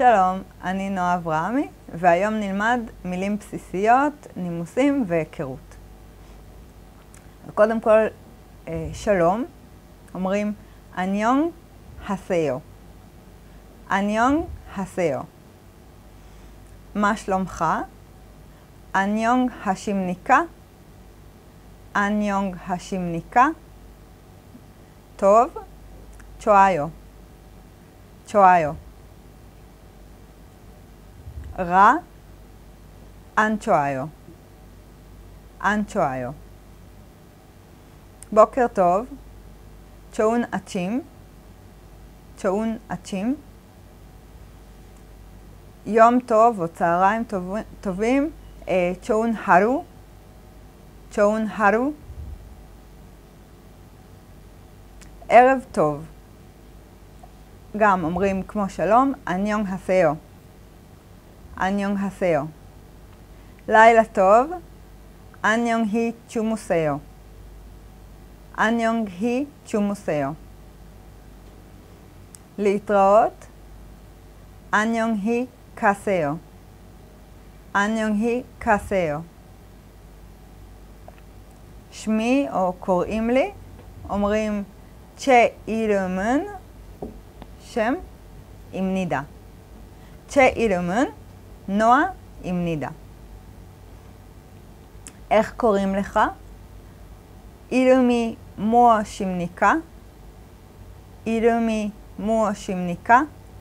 שלום, אני נועה אברהמי, והיום נלמד מילים בסיסיות, נימוסים והיכרות. קודם כל, שלום, אומרים אניונג הסאו. אניונג הסאו. מה שלומך? אניונג השימניקה. אניונג השימניקה. טוב, צ'ואיו. צ'ואיו. רע, אנצ'ואיו. אנצ'ואיו. בוקר טוב, צ'און אצ'ים. צ'און אצ'ים. יום טוב או צהריים טובים, צ'און הרו. צ'און הרו. ערב טוב. גם אומרים כמו שלום, אניונג הסאו. אניונג הסאו. לילה טוב, אניונג הי צ'ומוסאו. אניונג הי צ'ומוסאו. להתראות, אניונג הי קאסאו. אניונג הי קאסאו. שמי או קוראים לי, אומרים צ'ה אירמן, שם עם נידה. צ'ה אירמן, נועה עם נידה. איך קוראים לך? אירמי מואה שימניקה. אירמי מואה שימניקה.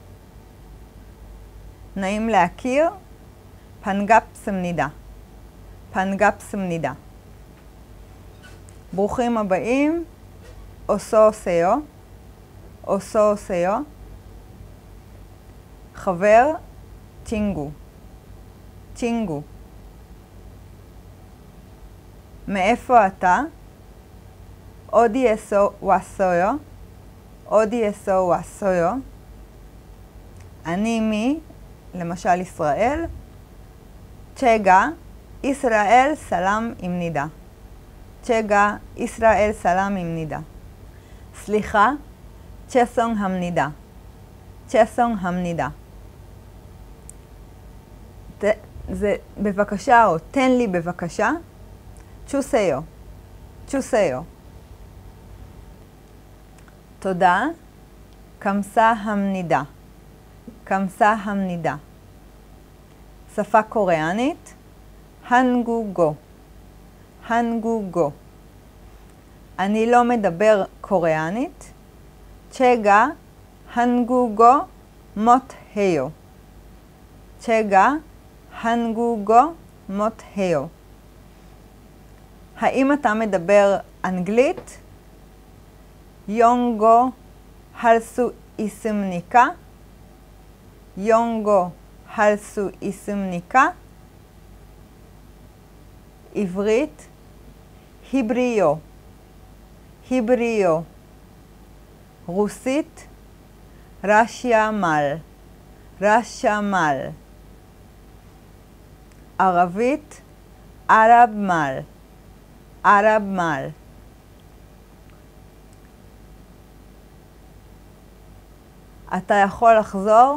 נעים להכיר. פנגאפ סמנידה. פנגאפ סמנידה. ברוכים הבאים. אוסו אוסאו. אוסו אוסאו. חבר, צ'ינגו. צ'ינגו. מאיפה אתה? אודי אסו וואסויו. אודי אסו וואסויו. אני מי? למשל ישראל. צ'גה, ישראל סלם עם נידה. צ'גה, ישראל סלם עם נידה. סליחה, צ'סונג המנידה. צ'סונג המנידה. זה בבקשה או תן לי בבקשה. צ'וסאו. צ'וסאו. תודה. קמסה המנידה. קמסה המנידה. שפה קוריאנית. הנגוגו. הנגוגו. אני לא מדבר קוריאנית. צ'גה הנגוגו מות היו. צ'גה הנגוגו מות היו. האם אתה מדבר אנגלית? יונגו הלסו איסמניקה. יונגו הלסו איסמניקה. עברית. היבריו. היבריו. רוסית. רשיימל. רשיימל. ערבית. ערבמל. ערבמל. אתה יכול לחזור?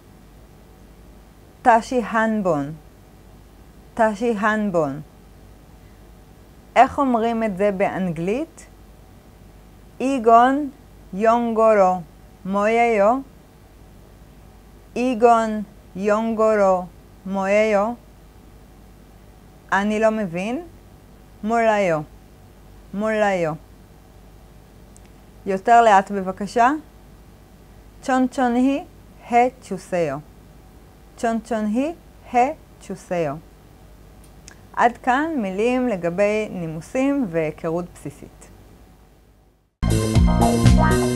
תשי הנבון. תשי הנבון. איך אומרים את זה באנגלית? איגון יונגורו מויאיו. איגון יונגורו מויאיו. אני לא מבין. מולאיו. מולאיו. יותר לאט בבקשה. צ'ונצ'ונהי הצ'וסאו. צ'ונצ'ונהי הצ'וסאו. עד כאן מילים לגבי נימוסים והיכרות בסיסית.